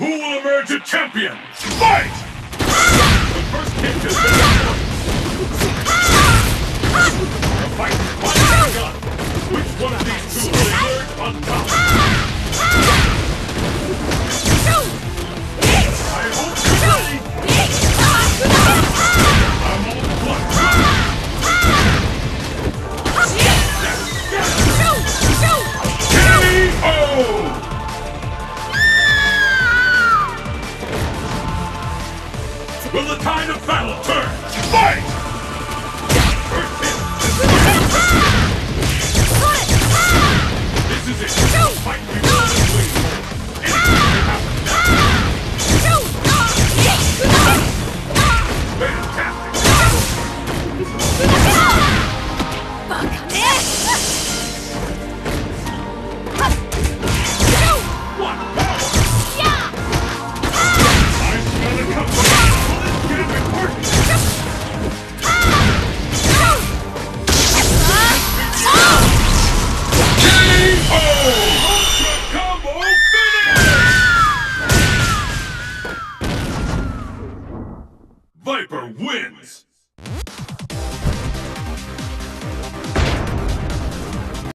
Who will emerge a champion? Fight! The first hit has been done. The fight is finally begun. Which one of these two will emerge on top? I hope you're ready. I'm on the clock. K.O. Will the tide of battle turn?